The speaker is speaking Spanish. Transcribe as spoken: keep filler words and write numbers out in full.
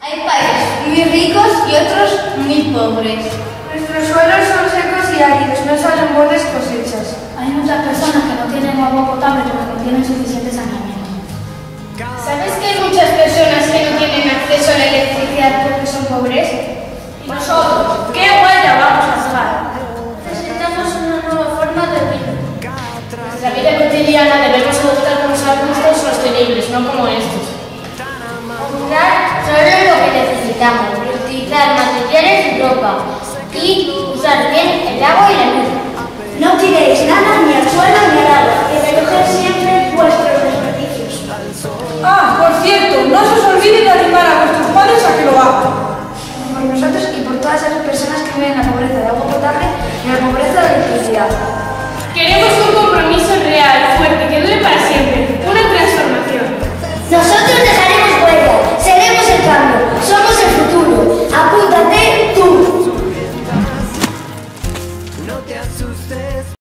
Hay países muy ricos y otros muy pobres. Nuestros suelos son secos y áridos, no salen buenas cosechas. Hay muchas personas que no tienen agua potable porque no tienen suficiente saneamiento. ¿Sabes que hay muchas personas que no tienen acceso a la electricidad porque son pobres? Nosotros, ¿qué huella vamos a pagar? Necesitamos una nueva forma de vida. En la vida cotidiana debemos adoptar unos hábitos sostenibles, no como estos. Comprar solo lo que necesitamos, reutilizar materiales y ropa y usar bien el agua y la luz. No tiréis nada ni al suelo ni al agua y recoger siempre vuestros desperdicios. Ah, por cierto, no se os olvide de animar a vuestros padres a que lo hagan. Por nosotros y por todas esas personas que viven en la pobreza de agua potable y la pobreza de electricidad. Queremos un compromiso real, fuerte, que dure para siempre. Una transformación. Nosotros dejaremos huella, seremos el cambio, somos el futuro. Apúntate tú. No te asustes.